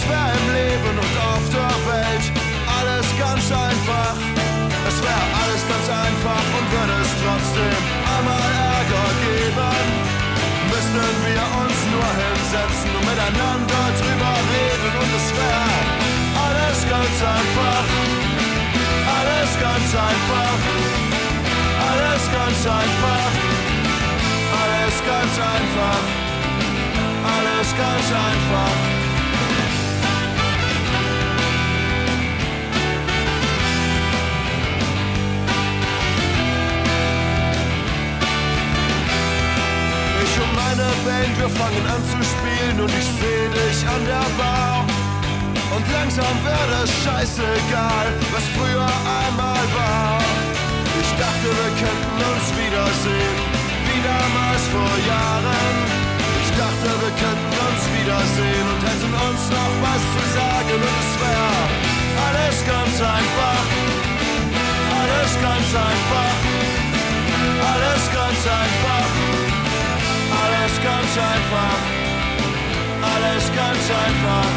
wär im Leben und auf der Welt alles ganz einfach. Es wär alles ganz einfach und würde es trotzdem einmal Ärger geben, müssten wir uns nur hinsetzen und miteinander drüber reden und es wär alles ganz einfach. Alles ganz einfach. Alles ganz einfach. Alles ganz einfach. Alles ganz einfach. Ich und meine Band, wir fangen an zu spielen und ich seh dich an der Bar. Und langsam wird es scheißegal, was früher einmal war. Ich dachte, wir könnten uns wiedersehen, wie damals vor Jahren. Ich dachte, wir könnten uns wiedersehen und hätten uns noch was zu sagen. Und es wär alles ganz einfach. Alles ganz einfach. Alles ganz einfach. Alles ganz einfach. Alles ganz einfach.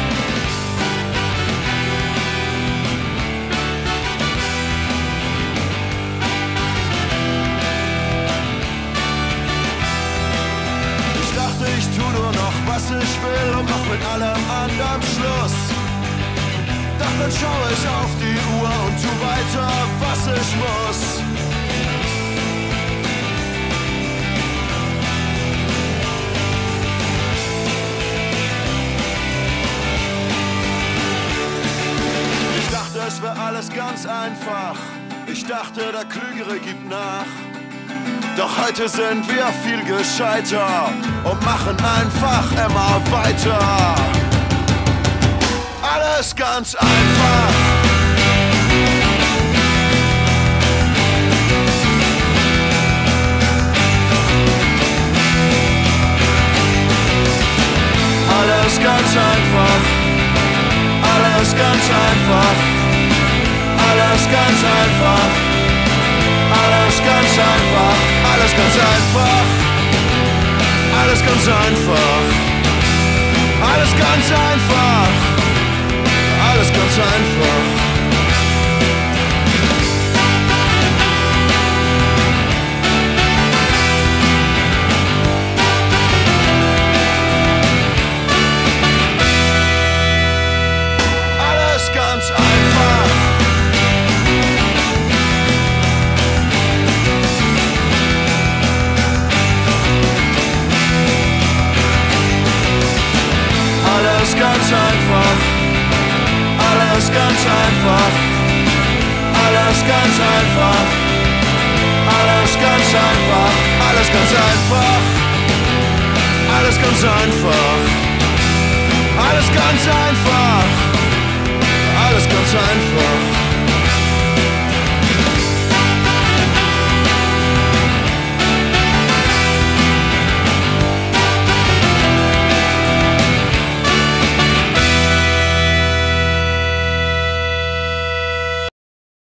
Ich tu nur noch, was ich will und mach mit allem anderen Schluss. Doch dann schau ich auf die Uhr und tu weiter, was ich muss. Ich dachte, es wär alles ganz einfach. Ich dachte, der Klügere gibt nach. Doch heute sind wir viel gescheiter und machen einfach immer weiter. Alles ganz einfach. Alles ganz einfach. Alles ganz einfach. Alles ganz einfach. Alles ganz einfach. Alles ganz einfach. Alles ganz einfach. Alles ganz einfach. Alles ganz einfach. Alles ganz einfach. Alles ganz einfach, alles ganz einfach, alles ganz einfach, alles ganz einfach, alles ganz einfach, alles ganz einfach, alles ganz einfach, alles ganz einfach.